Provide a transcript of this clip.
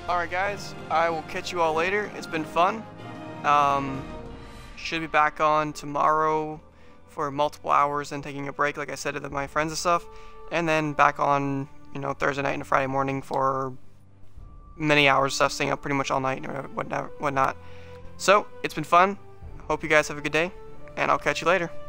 Alright guys, I will catch you all later. It's been fun. Should be back on tomorrow for multiple hours and taking a break, like I said to my friends and stuff. And then back on, Thursday night and Friday morning for many hours stuff, staying up pretty much all night and whatnot. So, it's been fun. Hope you guys have a good day, and I'll catch you later.